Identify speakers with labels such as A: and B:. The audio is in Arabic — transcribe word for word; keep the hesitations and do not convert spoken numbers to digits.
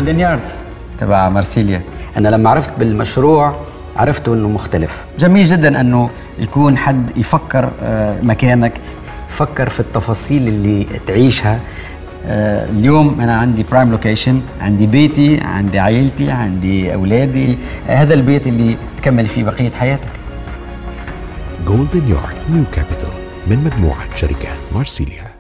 A: جولدن يارد تبع مارسيليا.
B: أنا لما عرفت بالمشروع عرفت أنه مختلف.
A: جميل جدا أنه يكون حد يفكر مكانك،
B: يفكر في التفاصيل اللي تعيشها.
A: اليوم أنا عندي برايم لوكيشن، عندي بيتي، عندي عائلتي، عندي أولادي، هذا البيت اللي تكمل فيه بقية حياتك.
C: جولدن يارد نيو كابيتال من مجموعة شركات مارسيليا.